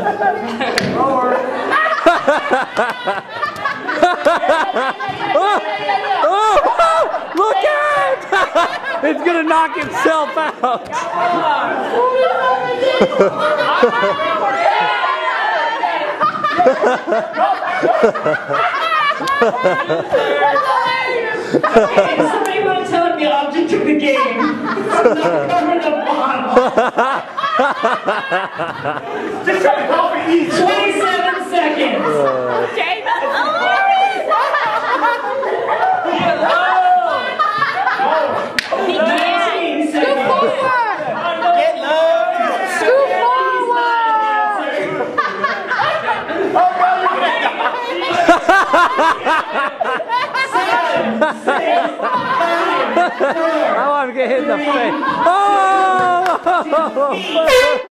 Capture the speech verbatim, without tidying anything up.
oh, oh, look at it! It's gonna knock itself out. Somebody want to tell me the object of the game? Cover the bottle. Just try to help me eat. twenty-seven seconds. Okay. nineteen seconds. Get low. Scoop I want to get hit in the face. Oh!